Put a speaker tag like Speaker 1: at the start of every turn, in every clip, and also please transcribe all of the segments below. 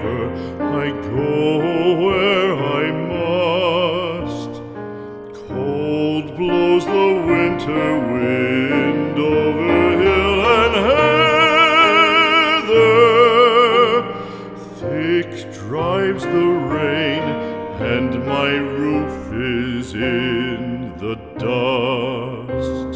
Speaker 1: forever. I go where I must. Cold blows the winter wind over hill and heather. Thick drives the rain, and my roof is in the dust.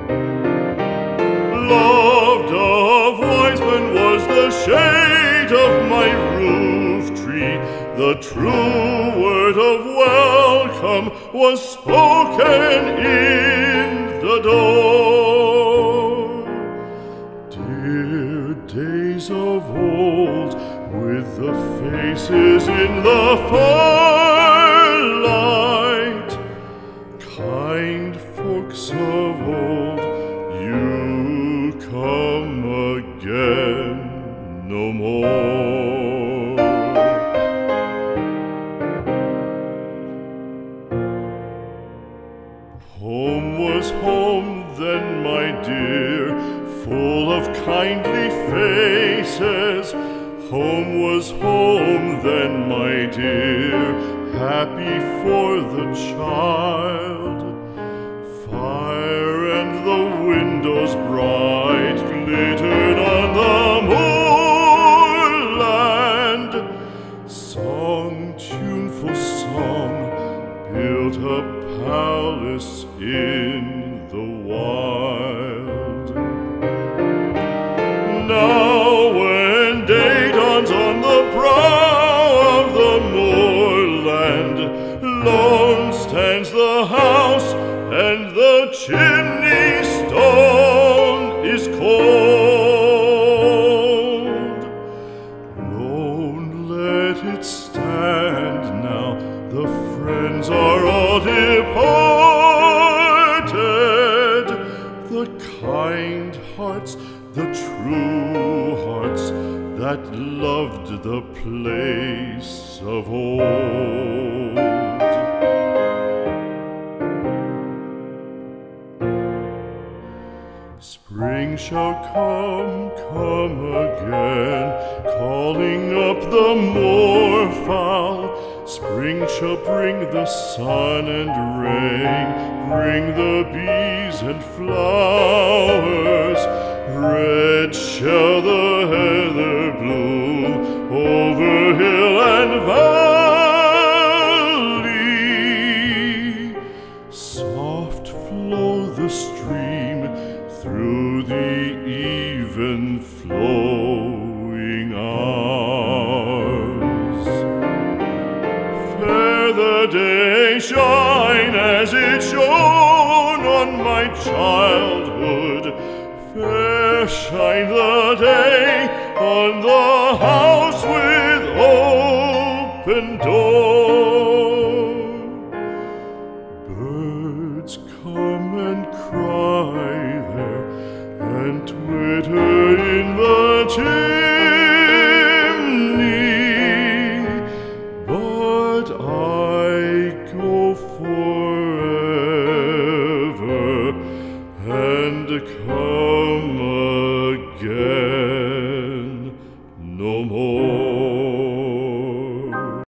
Speaker 1: Loved of wise men was the shade of my roof tree. The true word of welcome was spoken in the door. Dear days of old, with the faces in the firelight, kind folks of old, you come again no more. Home was home then, my dear, full of kindly faces. Home was home then, my dear, happy for the child. Fire and the windows bright glittered on the moorland. Song, tuneful song, built a palace in the wild. Now when day dawns on the brow of the moorland, lone stands the house, and the chimney stone is cold. Lone, let it stand now, the friends are all departed. The kind hearts, the true hearts, that loved the place of old. Spring shall come again, calling up the moorfowl. Spring shall bring the sun and rain, bring the bees and flowers. Red shall the heather bloom over hill and valley. Soft flow the stream through the even flowing hours. Fair the day shine as it shone on my childhood. Fair shine the day on the house with open door. Birds come and cry there, and twitter in the chimney, but I go forever and come again no more.